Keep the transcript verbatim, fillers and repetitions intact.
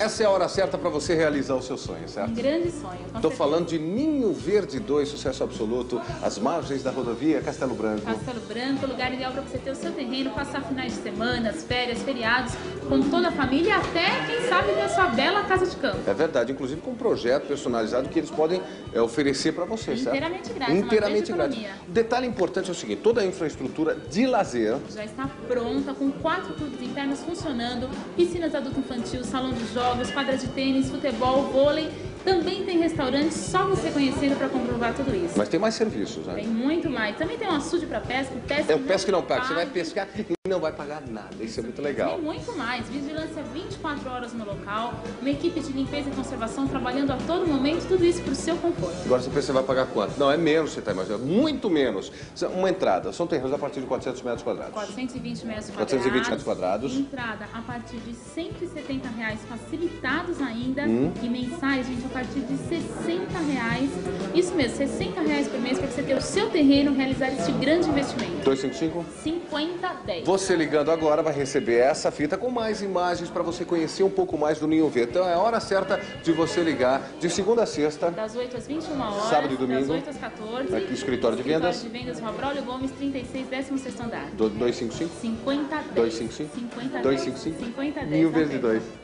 Essa é a hora certa para você realizar o seu sonho, certo? Um grande sonho. Estou falando de Ninho Verde dois, sucesso absoluto, às margens da rodovia Castelo Branco. Castelo Branco, lugar ideal para você ter o seu terreno, passar finais de semana, férias, feriados, com toda a família e até, quem sabe, ter a sua bela casa de campo. É verdade, inclusive com um projeto personalizado que eles podem é, oferecer para você, certo? Inteiramente grátis, Inteiramente uma grande grátis. economia. O detalhe importante é o seguinte, toda a infraestrutura de lazer Já está pronta, com quatro clubes internos funcionando, piscinas adulto-infantil, salão de jogos, quadras de tênis, futebol, vôlei. Também tem restaurante, só você conhecendo para comprovar tudo isso. Mas tem mais serviços, né? Tem muito mais. Também tem um açude para pesca, pesca É o pesca que não paga, paga. você vai pescar e não vai pagar nada, isso é muito legal. Tem muito mais. Vigilância vinte e quatro horas no local, uma equipe de limpeza e conservação trabalhando a todo momento, tudo isso para o seu conforto. Agora você pensa, você vai pagar quanto? Não, é menos, você está imaginando, muito menos. Uma entrada, são terrenos a partir de quatrocentos metros quadrados. quatrocentos e vinte metros quadrados. quatrocentos e vinte metros quadrados. Entrada a partir de cento e setenta reais, facilitados ainda. Hum. E mensais, gente, a partir de sessenta reais. Isso mesmo, sessenta reais por mês para você ter o seu terreno, realizar este grande investimento. dois cinco cinco? cinquenta dez. Você ligando agora vai receber essa fita com mais imagens para você conhecer um pouco mais do Ninho Verde. Então é a hora certa de você ligar de segunda a sexta. Das oito às vinte e uma horas. Sábado e domingo. Das oito às quatorze. Aqui, escritório de vendas. Escritório de vendas, Rua Braulio Gomes, trinta e seis, décimo sexto andar. Do dois cinco cinco? cinquenta dez. dois cinco cinco? cinquenta dois cinco cinco? cinquenta dez. Ninho Verde dois.